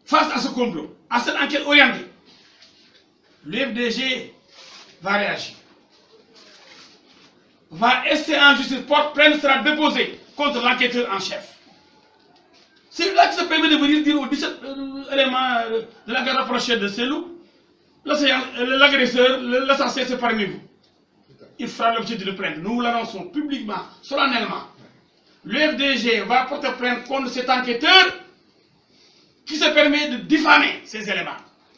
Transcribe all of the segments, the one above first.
face à ce complot, à cette enquête orientée, le FDG va réagir. Va essayer en justice, plainte sera déposée contre l'enquêteur en chef. C'est là que ça permet de venir dire aux 17 éléments de la garde rapprochée de Selou, l'agresseur, l'assassin, c'est parmi vous. Il fera l'objet d'une plainte. Nous l'annonçons publiquement, solennellement. Le FDG va porter plainte contre cet enquêteur qui se permet de diffamer ces éléments.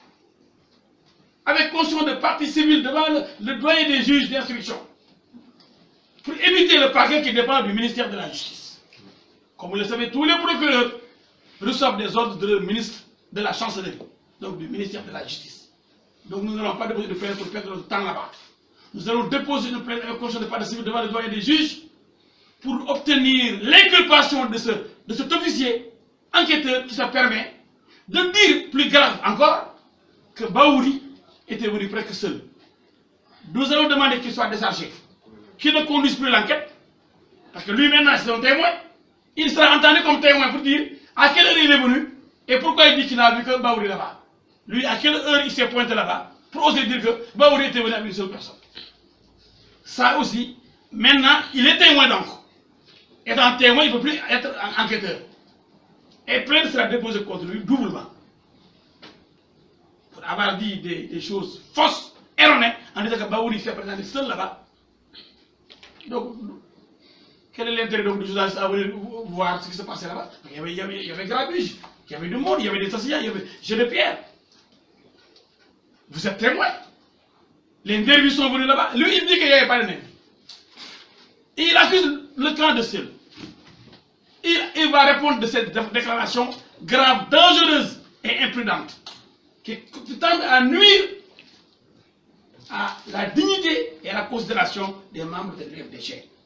Avec conscience de partie civile devant le doyen des juges d'instruction. Pour éviter le parquet qui dépend du ministère de la Justice. Comme vous le savez, tous les procureurs reçoivent des ordres du ministre de la Chancellerie, donc du ministère de la Justice. Donc nous n'allons pas déposer de plainte pour perdre notre temps là-bas. Nous allons déposer une plainte avec conscience de partie civile devant le doyen des juges pour obtenir l'inculpation de cet officier enquêteur qui se permet de dire, plus grave encore, que Baouri était venu presque seul. Nous allons demander qu'il soit déchargé, qu'il ne conduise plus l'enquête, parce que lui maintenant c'est un témoin, il sera entendu comme témoin pour dire à quelle heure il est venu et pourquoi il dit qu'il n'a vu que Baouri là-bas. Lui, à quelle heure il s'est pointé là-bas pour oser dire que Baouri était venu avec une seule personne. Ça aussi, maintenant, il est témoin donc. Étant témoin, il ne peut plus être enquêteur. Et plainte sera déposée contre lui doublement. Pour avoir dit des choses fausses, erronées, en disant que Baouri s'est présenté seul là-bas. Donc, quel est l'intérêt donc du journaliste à venir voir ce qui se passait là-bas? Il y avait grabuge, il y avait du monde, il y avait des associés, il y avait jeux de pierre. Vous êtes témoin. Les nervis sont venus là-bas. Lui, il dit qu'il n'y avait pas de nervis. Et il accuse le camp de Selou. Il va répondre de cette déclaration grave, dangereuse et imprudente, qui tend à nuire à la dignité et à la considération des membres de l'FDG.